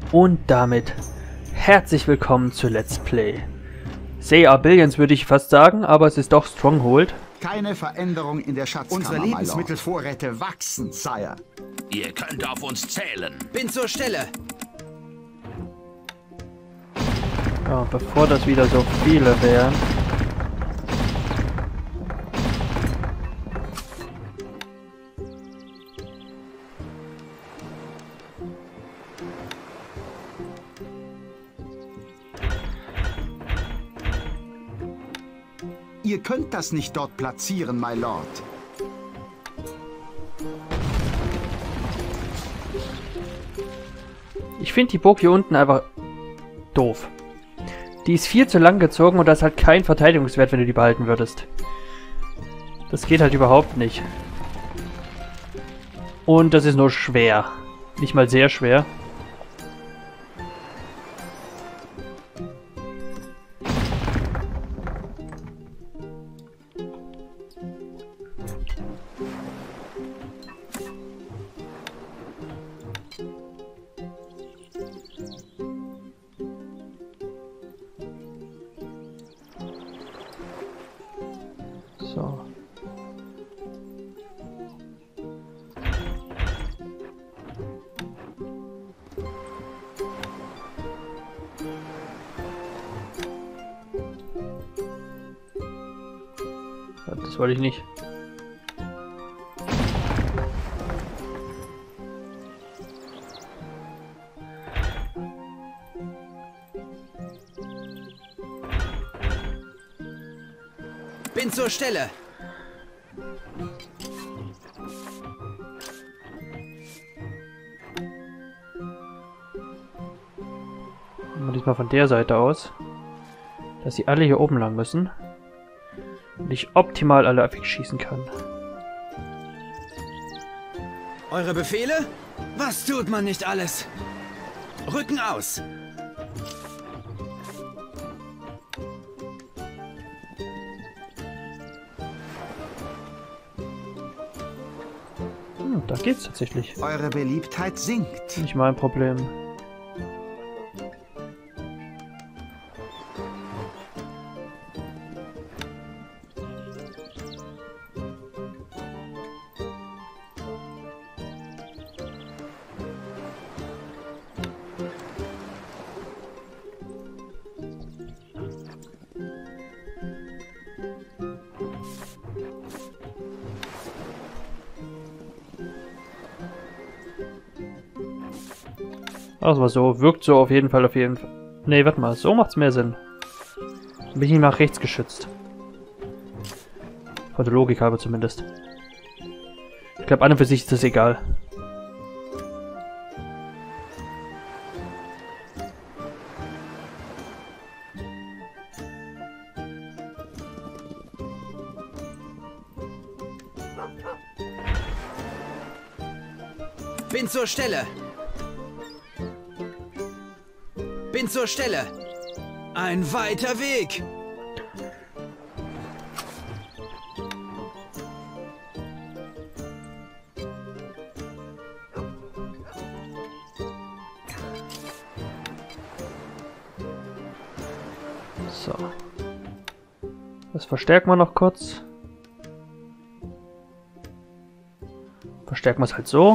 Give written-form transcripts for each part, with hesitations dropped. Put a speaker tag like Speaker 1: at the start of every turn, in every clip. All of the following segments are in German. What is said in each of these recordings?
Speaker 1: Und damit herzlich willkommen zu Let's Play. Say Are Billions würde ich fast sagen, aber es ist doch Stronghold.
Speaker 2: Keine Veränderung in der Schatzkammer,
Speaker 3: Unsere Lebensmittelvorräte wachsen, Sire.
Speaker 4: Ihr könnt auf uns zählen.
Speaker 3: Bin zur Stelle.
Speaker 1: Ja, bevor das wieder so viele wären.
Speaker 2: Ihr könnt das nicht dort platzieren, my Lord.
Speaker 1: Ich finde die Burg hier unten einfach doof. Die ist viel zu lang gezogen und das hat keinen Verteidigungswert, wenn du die behalten würdest. Das geht halt überhaupt nicht. Und das ist nur schwer. Nicht mal sehr schwer. So. Das wollte ich nicht.
Speaker 3: Bin zur Stelle.
Speaker 1: Machen wir diesmal von der Seite aus. Dass sie alle hier oben lang müssen. Und ich optimal alle wegschießen kann.
Speaker 3: Eure Befehle? Was tut man nicht alles? Rücken aus.
Speaker 1: Da geht's tatsächlich.
Speaker 2: Eure Beliebtheit sinkt.
Speaker 1: Nicht mein Problem. Also mal so, wirkt so auf jeden Fall, Ne, warte mal, so macht's mehr Sinn. Dann bin ich nicht nach rechts geschützt. Von der Logik habe zumindest. Ich glaube, an und für sich ist das egal.
Speaker 3: Bin zur Stelle. Bin zur Stelle. Ein weiter Weg.
Speaker 1: So. Das verstärken wir noch kurz. Verstärken wir es halt so.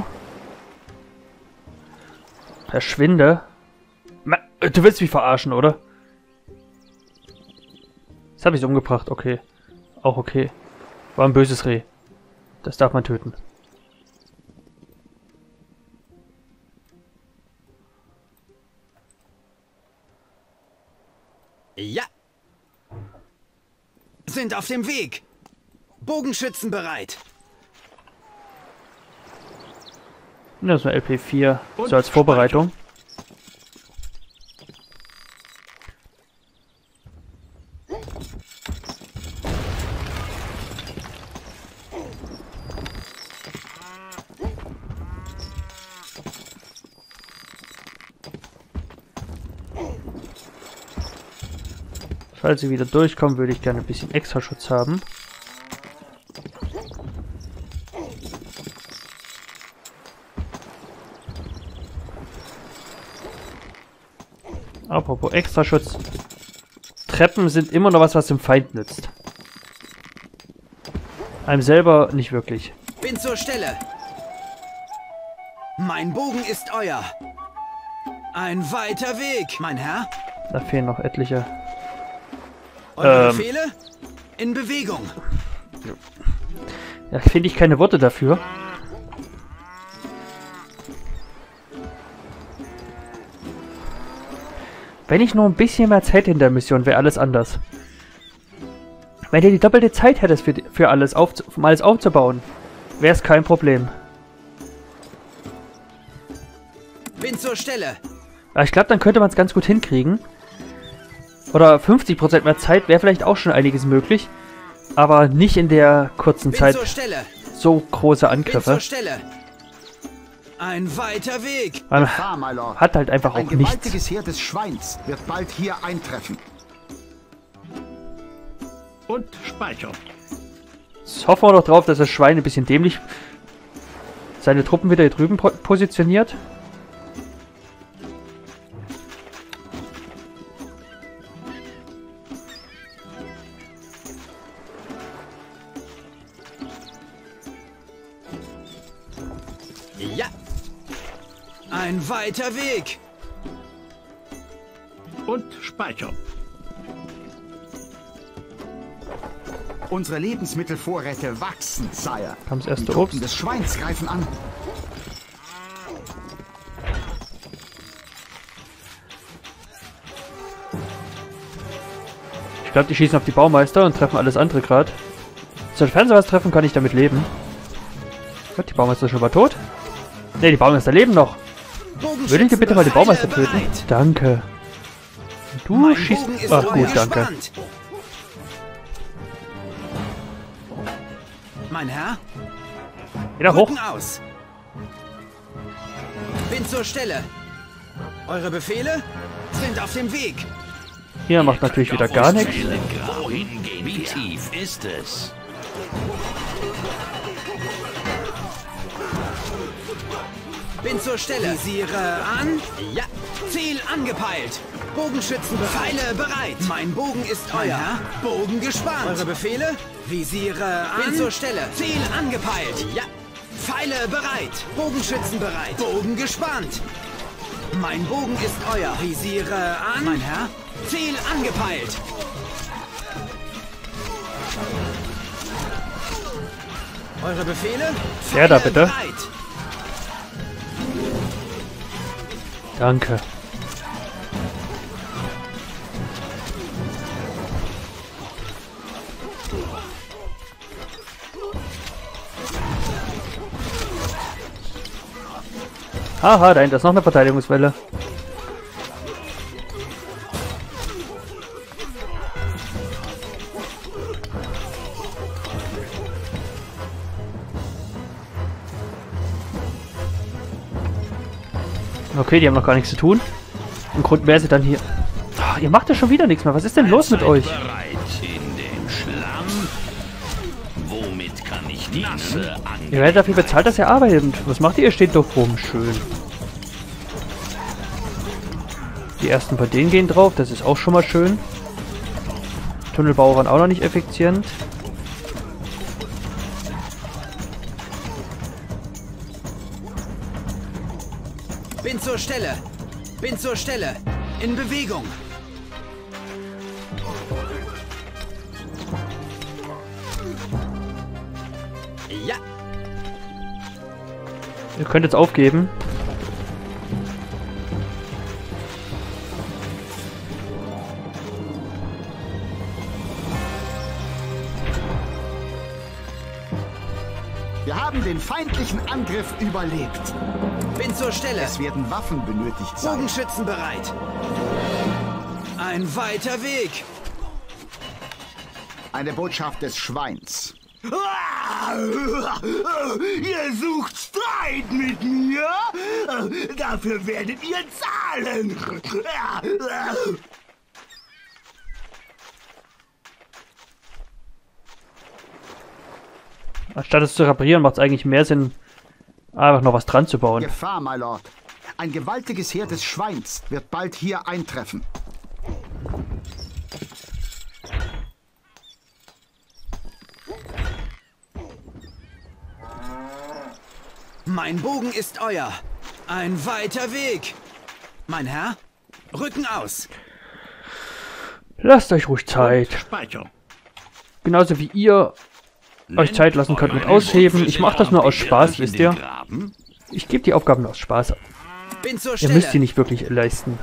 Speaker 1: Verschwinde. Du willst mich verarschen, oder? Jetzt habe ich es umgebracht, okay. Auch okay. War ein böses Reh. Das darf man töten.
Speaker 3: Ja. Sind auf dem Weg. Bogenschützen bereit.
Speaker 1: Das ist eine LP4. So als Vorbereitung. Falls sie wieder durchkommen, würde ich gerne ein bisschen extra Schutz haben. Apropos Extraschutz. Treppen sind immer noch was dem Feind nützt. Einem selber nicht wirklich.
Speaker 3: Bin zur Stelle. Mein Bogen ist euer. Ein weiter Weg, mein Herr.
Speaker 1: Da fehlen noch etliche.
Speaker 3: Eure Befehle? In Bewegung.
Speaker 1: Ja, finde ich keine Worte dafür. Wenn ich nur ein bisschen mehr Zeit in der Mission, wäre alles anders. Wenn du die doppelte Zeit hättest für alles, um alles aufzubauen, wäre es kein Problem.
Speaker 3: Bin zur Stelle.
Speaker 1: Aber ich glaube, dann könnte man es ganz gut hinkriegen. Oder 50% mehr Zeit wäre vielleicht auch schon einiges möglich. Aber nicht in der kurzen
Speaker 3: Bin
Speaker 1: Zeit
Speaker 3: zur Stelle.
Speaker 1: so große
Speaker 3: Bin
Speaker 1: Angriffe.
Speaker 3: zur Stelle. Ein weiter Weg.
Speaker 1: Man
Speaker 2: Gefahr, my Lord.
Speaker 1: hat halt einfach
Speaker 2: Ein
Speaker 1: auch nichts.
Speaker 2: gewaltiges Heer des Schweins wird bald hier eintreffen.
Speaker 4: Und speichern.
Speaker 1: Jetzt hoffen wir doch drauf, dass das Schwein ein bisschen dämlich seine Truppen wieder hier drüben positioniert.
Speaker 3: Ja. Ein weiter Weg.
Speaker 4: Und speichern.
Speaker 2: Unsere Lebensmittelvorräte wachsen, Sire.
Speaker 1: Kam das erste
Speaker 2: Die Truppen
Speaker 1: Obst.
Speaker 2: des Schweins greifen an.
Speaker 1: Ich glaube, die schießen auf die Baumeister und treffen alles andere gerade. Sofern sie was treffen, kann ich damit leben. Gott, die Baumeister ist schon mal tot? Ne, die Baumeister leben noch. Würdet ihr bitte mal die Baumeister töten? Danke. Du
Speaker 3: Mein
Speaker 1: schießt...
Speaker 3: Bogen ist
Speaker 1: Ach gut, danke.
Speaker 3: gespannt. Mein Herr,
Speaker 1: Wieder hoch.
Speaker 3: Rücken aus. Bin zur Stelle. Eure Befehle sind auf dem Weg.
Speaker 1: Hier macht natürlich wieder gar nichts.
Speaker 4: Wohin gehen Wie tief ist es?
Speaker 3: Bin zur Stelle. Visiere an. Ja. Ziel angepeilt. Bogenschützen bereit. Pfeile bereit. Mein Bogen ist euer. Bogen gespannt. Eure Befehle? Visiere an. Bin zur Stelle. Ziel angepeilt. Ja. Pfeile bereit. Bogenschützen bereit. Bogen gespannt. Mein Bogen ist euer. Visiere an. Mein Herr. Ziel angepeilt. Eure Befehle?
Speaker 1: Der da
Speaker 3: Pfeile
Speaker 1: bitte.
Speaker 3: bereit.
Speaker 1: Danke. Haha, da hinten ist noch eine Verteidigungswelle. Okay, die haben noch gar nichts zu tun. Im Grund wäre sie dann hier. Ach, ihr macht ja schon wieder nichts mehr. Was ist denn los mit
Speaker 4: Seid
Speaker 1: euch?
Speaker 4: bereit in den Schlamm. Womit kann ich nasse
Speaker 1: Ihr werdet dafür bezahlt, dass ihr arbeitet. Was macht ihr? Ihr steht doch rum. Schön. Die ersten von denen gehen drauf. Das ist auch schon mal schön. Tunnelbauer waren auch noch nicht effizient.
Speaker 3: Bin zur Stelle. Bin zur Stelle. In Bewegung. Ja.
Speaker 1: Ihr könnt jetzt aufgeben.
Speaker 2: Wir haben den feindlichen Angriff überlebt.
Speaker 3: Bin zur Stelle.
Speaker 2: Es werden Waffen benötigt sein.
Speaker 3: Bogenschützen bereit. Ein weiter Weg.
Speaker 2: Eine Botschaft des Schweins.
Speaker 5: Ihr sucht Streit mit mir? Dafür werdet ihr zahlen.
Speaker 1: Anstatt es zu reparieren, macht es eigentlich mehr Sinn, einfach noch was dran zu bauen.
Speaker 2: Gefahr, my Lord. Ein gewaltiges Heer des Schweins wird bald hier eintreffen.
Speaker 3: Mein Bogen ist euer. Ein weiter Weg. Mein Herr, Rücken aus.
Speaker 1: Lasst euch ruhig Zeit.
Speaker 5: Speicherung.
Speaker 1: Genauso wie ihr euch Zeit lassen könnt mit Ausheben. Ich mache das nur aus Spaß, wisst ihr? Ich gebe die Aufgaben nur aus Spaß.
Speaker 3: Bin zur
Speaker 1: Ihr
Speaker 3: Stelle.
Speaker 1: müsst sie nicht wirklich leisten.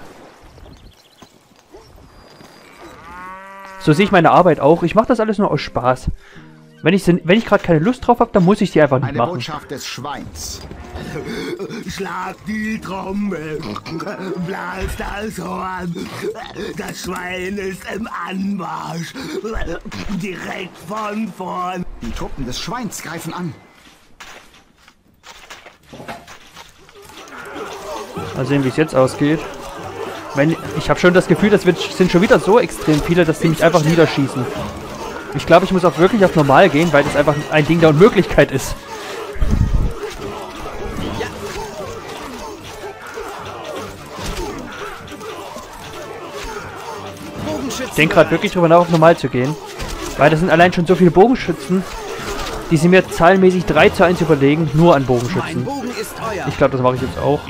Speaker 1: So sehe ich meine Arbeit auch. Ich mache das alles nur aus Spaß. Wenn ich gerade keine Lust drauf habe, dann muss ich die einfach nicht
Speaker 2: Eine
Speaker 1: machen.
Speaker 2: Botschaft des Schweins.
Speaker 5: Schlag die Trommel, blas das Horn. Das Schwein ist im Anmarsch. Direkt von vorn.
Speaker 2: Die Truppen des Schweins greifen an.
Speaker 1: Mal sehen, wie es jetzt ausgeht. Ich habe schon das Gefühl, das sind schon wieder so extrem viele, dass die mich einfach niederschießen. Ich glaube, ich muss auch wirklich auf normal gehen, weil das einfach ein Ding der Unmöglichkeit ist. Ich denke gerade wirklich drüber nach, auf normal zu gehen. Weil das sind allein schon so viele Bogenschützen, die sind mir zahlenmäßig 3:1 überlegen, nur an
Speaker 3: Mein
Speaker 1: Bogenschützen.
Speaker 3: Bogen ist euer.
Speaker 1: Ich glaube, das mache ich jetzt auch.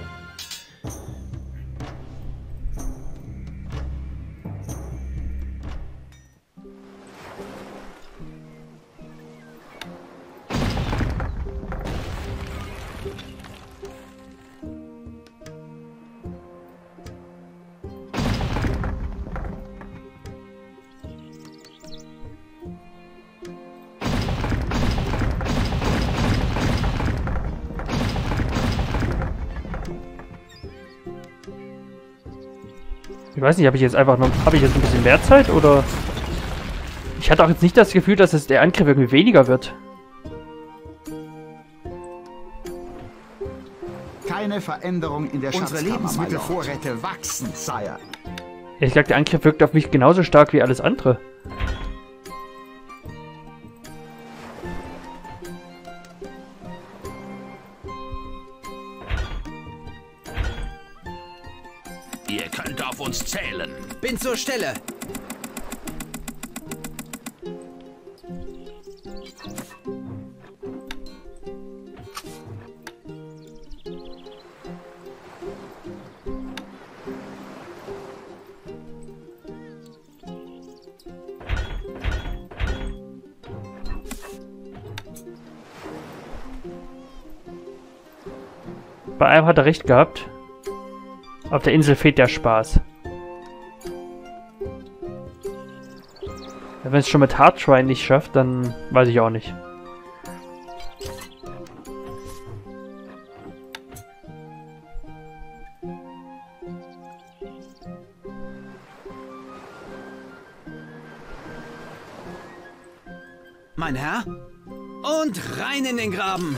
Speaker 1: Ich weiß nicht, habe ich jetzt ein bisschen mehr Zeit oder? Ich hatte auch jetzt nicht das Gefühl, dass der Angriff irgendwie weniger wird.
Speaker 2: Keine Veränderung in der
Speaker 3: Unsere
Speaker 2: Schatzkammer.
Speaker 3: Lebensmittelvorräte
Speaker 2: Lebensmittelvorräte wachsen, Sire.
Speaker 1: Ich glaube, der Angriff wirkt auf mich genauso stark wie alles andere.
Speaker 4: Ihr könnt auf uns zählen.
Speaker 3: Bin zur Stelle.
Speaker 1: Bei einem hat er recht gehabt. Auf der Insel fehlt der Spaß. Wenn es schon mit Hardtrine nicht schafft, dann weiß ich auch nicht.
Speaker 3: Mein Herr. Und rein in den Graben.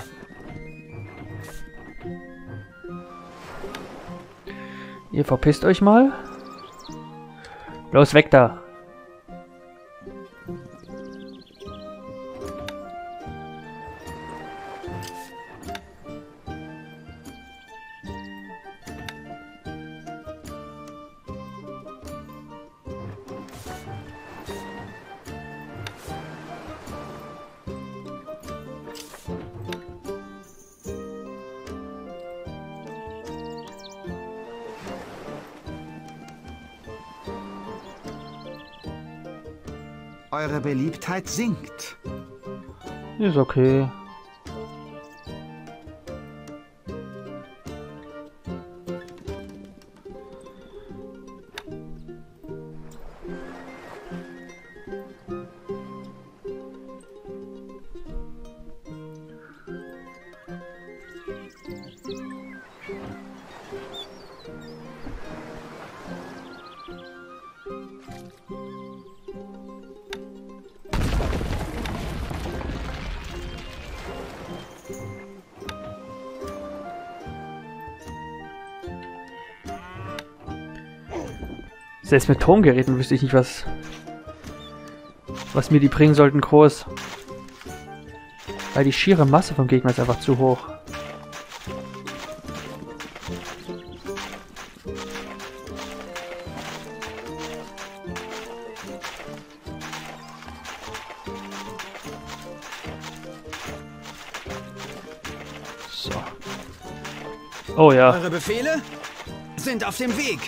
Speaker 1: Ihr verpisst euch mal. Los, weg da.
Speaker 2: Eure Beliebtheit sinkt.
Speaker 1: Ist okay. Selbst mit Turmgeräten wüsste ich nicht, was mir die bringen sollten groß. Weil die schiere Masse vom Gegner ist einfach zu hoch. Oh ja.
Speaker 3: Eure Befehle sind auf dem Weg.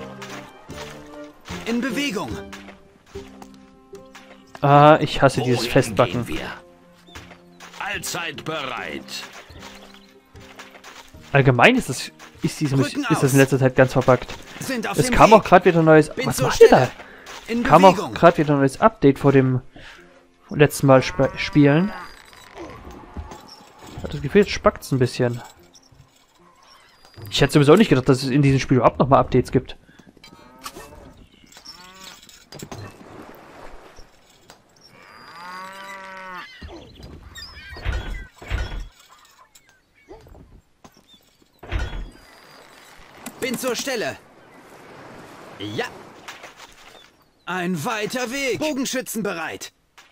Speaker 3: In Bewegung.
Speaker 1: Ah, ich hasse dieses
Speaker 4: Wohin
Speaker 1: Festbacken.
Speaker 4: gehen wir? Allzeit bereit.
Speaker 1: Allgemein ist das in letzter Zeit ganz verpackt.
Speaker 3: Sind auf
Speaker 1: Es
Speaker 3: dem
Speaker 1: kam
Speaker 3: Weg.
Speaker 1: auch gerade wieder ein neues...
Speaker 3: Bin
Speaker 1: Was
Speaker 3: zur
Speaker 1: macht ihr da?
Speaker 3: Stelle. In
Speaker 1: Kam
Speaker 3: Bewegung.
Speaker 1: auch gerade wieder ein neues Update vor dem letzten Mal spielen. Hat das Gefühl, jetzt spackt's ein bisschen. Ich hätte sowieso nicht gedacht, dass es in diesem Spiel überhaupt nochmal Updates gibt.
Speaker 3: Bin zur Stelle. Ja. Ein weiter Weg. Bogenschützen bereit.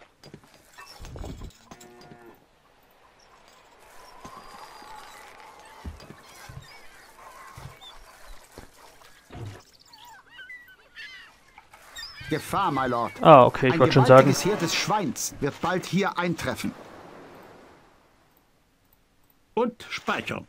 Speaker 2: Gefahr, my Lord.
Speaker 1: Ah, okay, ich
Speaker 2: Ein
Speaker 1: wollte schon sagen.
Speaker 2: gewaltiges Heer des Schweins wird bald hier eintreffen.
Speaker 5: Und speichern.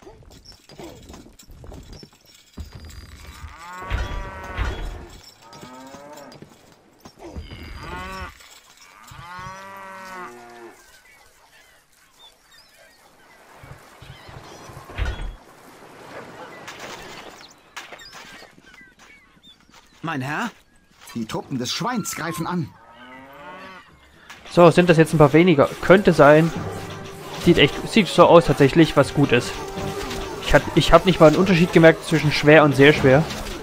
Speaker 3: Mein Herr?
Speaker 2: Die Truppen des Schweins greifen an.
Speaker 1: So, sind das jetzt ein paar weniger? Könnte sein. Sieht so aus tatsächlich, was gut ist. Ich hab nicht mal einen Unterschied gemerkt zwischen schwer und sehr schwer.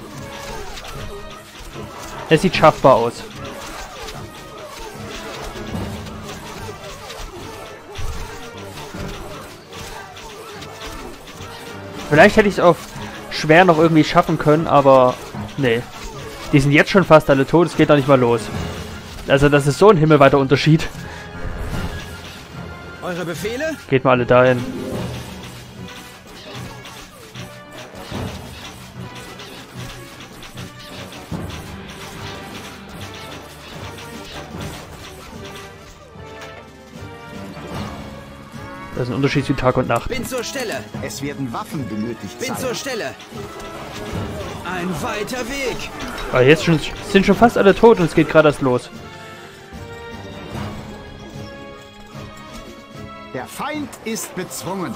Speaker 1: Es sieht schaffbar aus. Vielleicht hätte ich es auf schwer noch irgendwie schaffen können, aber nee. Die sind jetzt schon fast alle tot, es geht doch nicht mal los. Also das ist so ein himmelweiter Unterschied.
Speaker 3: Eure Befehle?
Speaker 1: Geht mal alle dahin. Das ist ein Unterschied wie Tag und Nacht.
Speaker 3: Bin zur Stelle.
Speaker 2: Es werden Waffen benötigt
Speaker 3: Bin
Speaker 2: sein.
Speaker 3: zur Stelle. Ein weiter Weg.
Speaker 1: Aber jetzt sind schon fast alle tot und es geht gerade erst los.
Speaker 2: Der Feind ist bezwungen.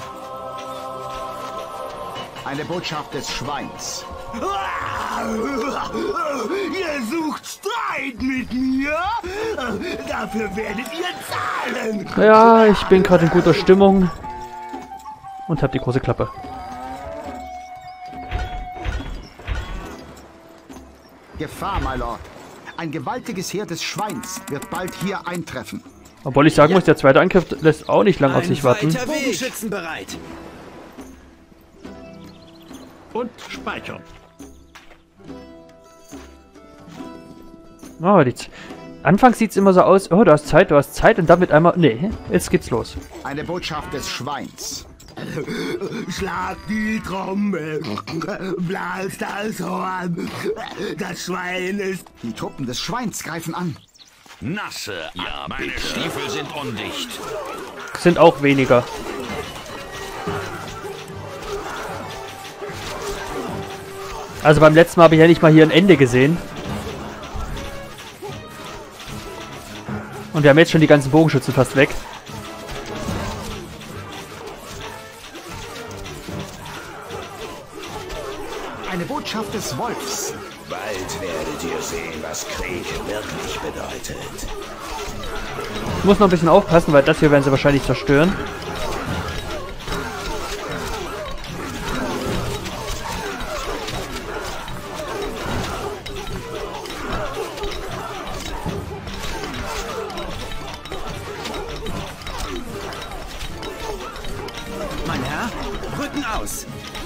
Speaker 2: Eine Botschaft des Schweins.
Speaker 5: Ihr sucht Streit mit mir? Dafür werdet ihr zahlen.
Speaker 1: Ja, ich bin gerade in guter Stimmung. Und hab die große Klappe.
Speaker 2: Gefahr, my Lord. Ein gewaltiges Heer des Schweins wird bald hier eintreffen.
Speaker 1: Obwohl ich sagen muss, der zweite Angriff lässt auch nicht lang auf sich warten.
Speaker 3: weiter Weg. Bogenschützen bereit.
Speaker 5: Und speichern.
Speaker 1: Oh, anfangs sieht es immer so aus, oh, du hast Zeit und damit einmal... Nee, jetzt geht's los.
Speaker 2: Eine Botschaft des Schweins.
Speaker 5: Schlag die Trommel, blas das Horn, das Schwein ist...
Speaker 2: Die Truppen des Schweins greifen an.
Speaker 4: Nasse, ja, meine Stiefel sind undicht.
Speaker 1: Sind auch weniger. Also beim letzten Mal habe ich ja nicht mal hier ein Ende gesehen. Und wir haben jetzt schon die ganzen Bogenschützen fast weg.
Speaker 2: Eine Botschaft des Wolfs.
Speaker 6: Bald werdet ihr sehen, was Krieg wirklich bedeutet.
Speaker 1: Ich muss noch ein bisschen aufpassen, weil das hier werden sie wahrscheinlich zerstören.
Speaker 3: Mein Herr, Rücken aus.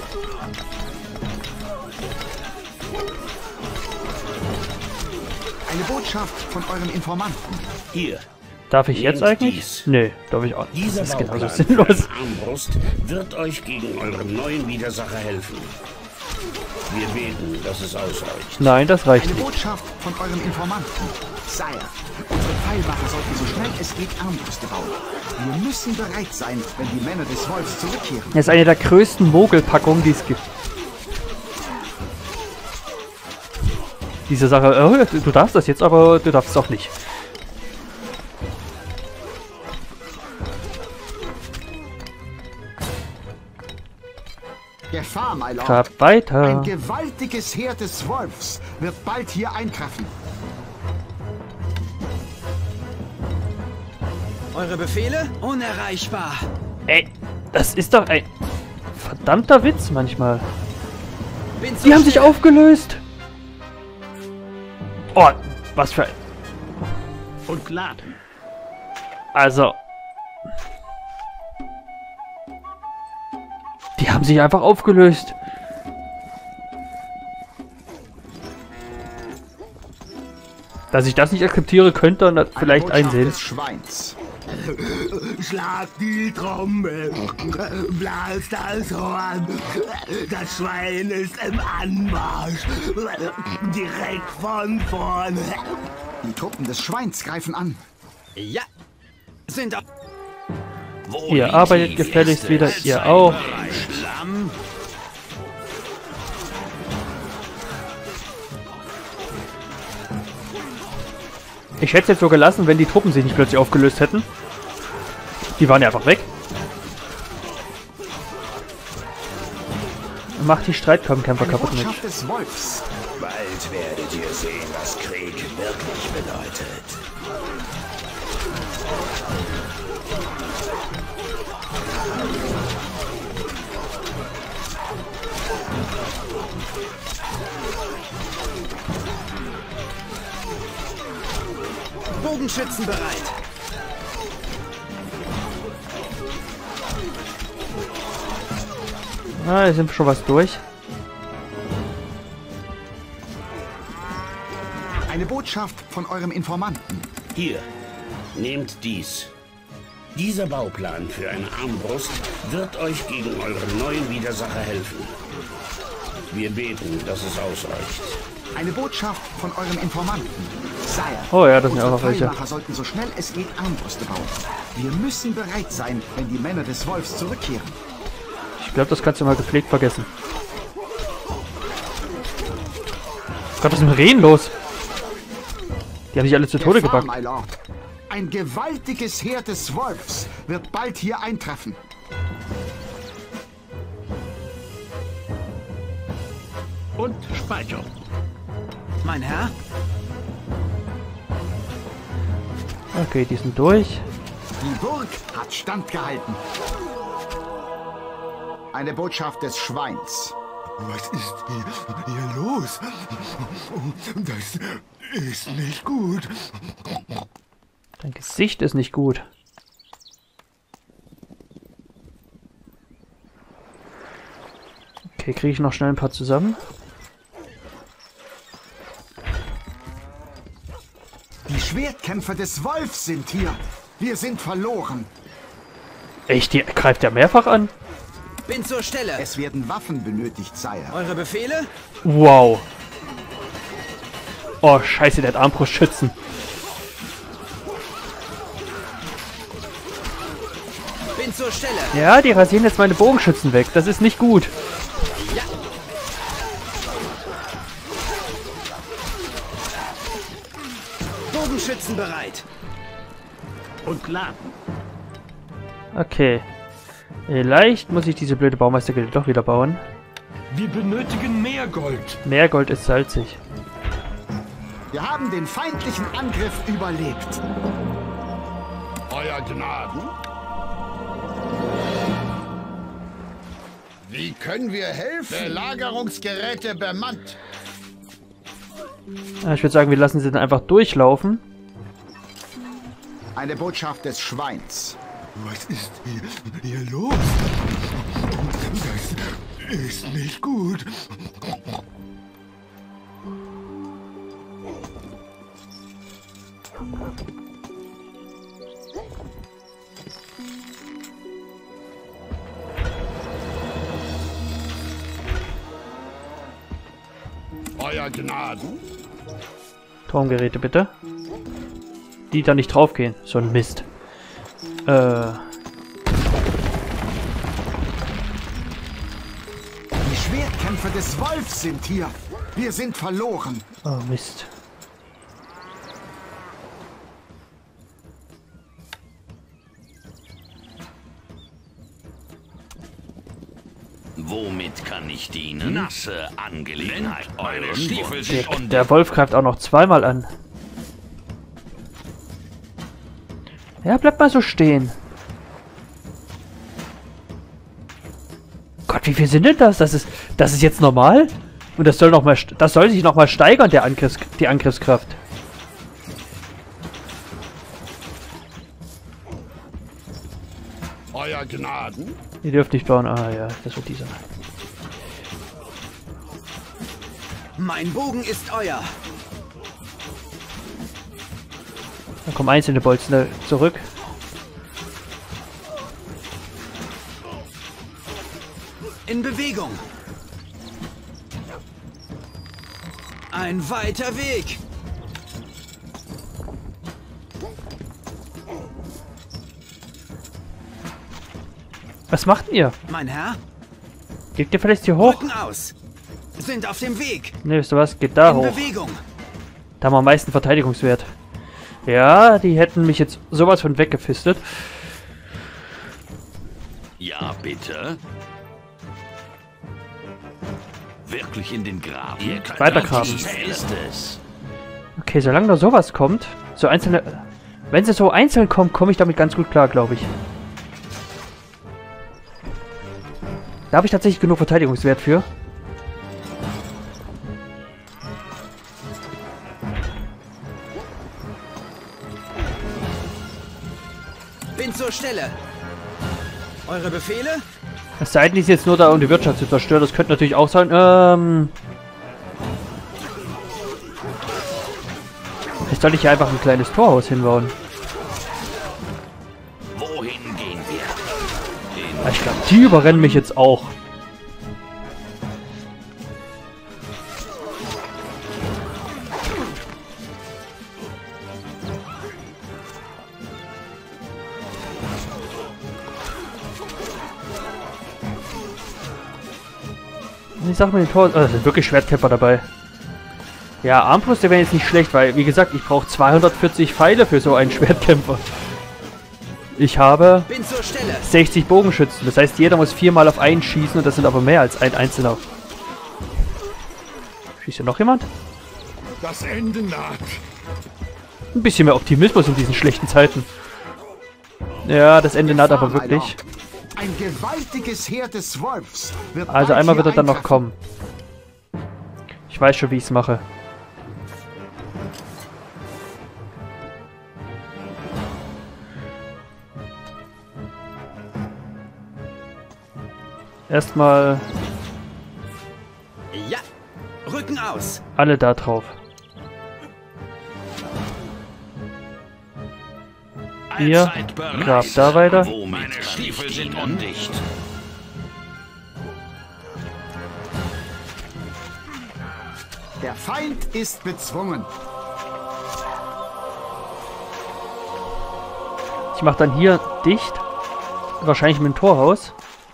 Speaker 2: Eine Botschaft von eurem Informanten.
Speaker 6: Hier,
Speaker 1: Darf ich jetzt
Speaker 6: Nehmt
Speaker 1: eigentlich?
Speaker 6: dies.
Speaker 1: Nee, darf ich auch nicht.
Speaker 6: dieser
Speaker 1: Das ist genauso
Speaker 6: Bauplan für
Speaker 1: sinnlos.
Speaker 6: eine Armbrust wird euch gegen euren neuen Widersacher helfen. Wir beten, dass es ausreicht.
Speaker 1: Nein, das reicht
Speaker 2: Eine
Speaker 1: nicht.
Speaker 2: Botschaft von eurem Informanten. Sire, unsere Pfeilwache sollten so schnell es geht Armbrüste bauen. Wir müssen bereit sein, wenn die Männer des Wolfs zurückkehren.
Speaker 1: Das ist eine der größten Mogelpackungen, die es gibt. Diese Sache, oh, du darfst das jetzt, aber du darfst es auch nicht.
Speaker 2: Gefahr, my Lord.
Speaker 1: Grab weiter.
Speaker 2: Ein gewaltiges Heer des Wolfs wird bald hier eintreffen.
Speaker 3: Eure Befehle? Unerreichbar.
Speaker 1: Ey, das ist doch ein verdammter Witz manchmal.
Speaker 3: Bin
Speaker 1: Die haben sich aufgelöst. Oh, was für ein...
Speaker 5: Und laden.
Speaker 1: Also... Die haben sich einfach aufgelöst. Dass ich das nicht akzeptiere, könnte er vielleicht
Speaker 2: Botschaft
Speaker 1: einsehen.
Speaker 2: des Schweins.
Speaker 5: Schlag die Trommel, blast das Horn. Das Schwein ist im Anmarsch. Direkt von vorn.
Speaker 2: Die Truppen des Schweins greifen an.
Speaker 3: Ja. Sind auf.
Speaker 4: Wo
Speaker 1: Ihr
Speaker 4: liegt
Speaker 1: arbeitet
Speaker 4: die
Speaker 1: gefälligst
Speaker 4: Gäste?
Speaker 1: wieder, ihr
Speaker 4: Seid
Speaker 1: auch.
Speaker 4: bereit. Schlamm.
Speaker 1: Ich hätte es jetzt so gelassen, wenn die Truppen sich nicht plötzlich aufgelöst hätten. Die waren ja einfach weg. Macht die Streitkolbenkämpfer
Speaker 2: Eine
Speaker 1: kaputt mit.
Speaker 2: Botschaft des Wolfs.
Speaker 6: Bald werdet ihr sehen, was Krieg wirklich bedeutet.
Speaker 3: Bogenschützen bereit.
Speaker 1: Ah, sind schon was durch.
Speaker 2: Eine Botschaft von eurem Informanten.
Speaker 6: Hier, nehmt dies. Dieser Bauplan für eine Armbrust wird euch gegen euren neuen Widersacher helfen. Wir beten, dass es ausreicht.
Speaker 2: Eine Botschaft von eurem Informanten. Sire,
Speaker 1: Oh ja, das sind ja auch
Speaker 2: unsere
Speaker 1: noch welche.
Speaker 2: Pfeilmacher sollten so schnell es geht Armbrüste bauen. Wir müssen bereit sein, wenn die Männer des Wolfs zurückkehren.
Speaker 1: Ich glaube, das kannst du mal gepflegt vergessen. Gott, was ist mit Rehen los? Die haben sich alle zu Tode
Speaker 2: Gefahr,
Speaker 1: gebackt.
Speaker 2: my Lord. Ein gewaltiges Heer des Wolfs wird bald hier eintreffen.
Speaker 5: Und Speicherung.
Speaker 3: Mein Herr?
Speaker 1: Okay, die sind durch.
Speaker 2: Die Burg hat standgehalten. Eine Botschaft des Schweins.
Speaker 5: Was ist hier los? Das ist nicht gut.
Speaker 1: Dein Gesicht ist nicht gut. Okay, kriege ich noch schnell ein paar zusammen.
Speaker 2: Die Schwertkämpfer des Wolfs sind hier. Wir sind verloren.
Speaker 1: Echt, die greift ja mehrfach an?
Speaker 3: Bin zur Stelle.
Speaker 2: Es werden Waffen benötigt, Sire.
Speaker 3: Eure Befehle?
Speaker 1: Wow. Oh, scheiße, der hat Armbrustschützen.
Speaker 3: Bin zur Stelle.
Speaker 1: Ja, die rasieren jetzt meine Bogenschützen weg. Das ist nicht gut.
Speaker 3: Ja. Bogenschützen bereit.
Speaker 5: Und laden.
Speaker 1: Okay. Vielleicht muss ich diese blöde Baumeistergilde doch wieder bauen.
Speaker 5: Wir benötigen mehr Gold.
Speaker 1: Mehr Gold ist salzig.
Speaker 2: Wir haben den feindlichen Angriff überlebt.
Speaker 7: Euer Gnaden? Wie können wir helfen? Belagerungsgeräte bemannt.
Speaker 1: Ich würde sagen, wir lassen sie dann einfach durchlaufen.
Speaker 2: Eine Botschaft des Schweins.
Speaker 5: Was ist hier los? Das ist nicht gut.
Speaker 7: Euer Gnaden.
Speaker 1: Turmgeräte bitte. Die da nicht draufgehen. So ein Mist.
Speaker 2: Die Schwertkämpfer des Wolfs sind hier. Wir sind verloren.
Speaker 1: Oh Mist.
Speaker 4: Womit kann ich dienen? Nasse Angelegenheit. Eure Stiefel sind
Speaker 1: Der Wolf greift auch noch zweimal an. Ja, bleibt mal so stehen. Gott, wie viel sind denn das? Das ist jetzt normal? Und das soll sich noch mal steigern, die Angriffskraft.
Speaker 7: Euer Gnaden.
Speaker 1: Ihr dürft nicht bauen. Ah ja, das wird dieser.
Speaker 3: Mein Bogen ist euer.
Speaker 1: Da kommen einzelne Bolzen zurück.
Speaker 3: In Bewegung. Ein weiter Weg.
Speaker 1: Was macht ihr?
Speaker 3: Mein Herr,
Speaker 1: Geht ihr vielleicht hier hoch?
Speaker 3: Rücken aus. Sind auf dem Weg.
Speaker 1: Ne, wisst ihr was? Geht da
Speaker 3: In
Speaker 1: hoch.
Speaker 3: Bewegung.
Speaker 1: Da haben wir am meisten Verteidigungswert. Ja, die hätten mich jetzt sowas von weggefistet.
Speaker 4: Ja, bitte. Wirklich in den Graben?
Speaker 1: Weitergraben.
Speaker 4: Wer ist es?
Speaker 1: Okay, solange da sowas kommt, so einzelne... Wenn sie so einzeln kommt, komme ich damit ganz gut klar, glaube ich. Da habe ich tatsächlich genug Verteidigungswert für.
Speaker 3: Bin zur Stelle. Eure Befehle?
Speaker 1: Es sei denn, die ist jetzt nur da, um die Wirtschaft zu zerstören. Das könnte natürlich auch sein. Jetzt soll ich hier einfach ein kleines Torhaus hinbauen.
Speaker 4: Wohin gehen wir?
Speaker 1: Ich glaube, die überrennen mich jetzt auch. Ich sag mal den Tor. Oh, da sind wirklich Schwertkämpfer dabei. Ja, Armbrüste wären jetzt nicht schlecht, weil, wie gesagt, ich brauche 240 Pfeile für so einen Schwertkämpfer. Ich habe
Speaker 3: Bin zur Stelle.
Speaker 1: 60 Bogenschützen. Das heißt, jeder muss 4-mal auf einen schießen und das sind aber mehr als ein einzelner. Schießt hier noch jemand?
Speaker 7: Das Ende naht.
Speaker 1: Ein bisschen mehr Optimismus in diesen schlechten Zeiten. Ja, das Ende naht aber wirklich.
Speaker 2: Ein gewaltiges Heer des Wolfs wird
Speaker 1: Also
Speaker 2: bald
Speaker 1: einmal
Speaker 2: hier
Speaker 1: wird er dann noch
Speaker 2: eintreffen.
Speaker 1: kommen. Ich weiß schon, wie ich es mache. Erstmal
Speaker 3: Ja. Rücken aus.
Speaker 1: alle da drauf. Ihr
Speaker 4: Allzeit bereit.
Speaker 1: grabt da weiter.
Speaker 4: Womit meine Stiefel sind undicht.
Speaker 2: Der Feind ist bezwungen.
Speaker 1: Ich mache dann hier dicht. Wahrscheinlich mit dem Torhaus.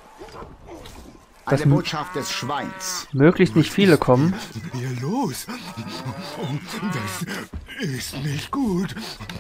Speaker 2: Eine Botschaft des Schweins.
Speaker 1: Möglichst nicht viele kommen.
Speaker 5: Hier los? Das ist nicht gut.